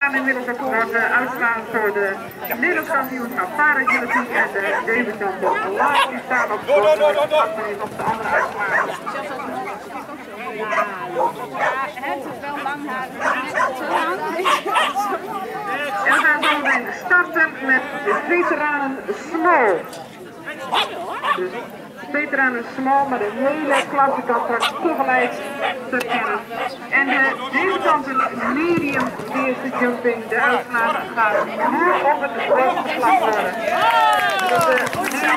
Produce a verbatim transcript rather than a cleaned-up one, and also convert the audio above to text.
gaan inmiddels ook worden uitslagen voor de Nederlands kampioenschap Paragymnastiek en de debutanten. Laat die staan op de bord. Op de andere uitslagen. Ja, het is wel lang haar. En we gaan zo meteen starten met de veteranen small. Dus veteranen small met een hele klasse kan straks tegelijk verkennen. En de debutanten medium eerste jumping, de uitslagen gaan nu op het bord geslagen worden. Dus, uh,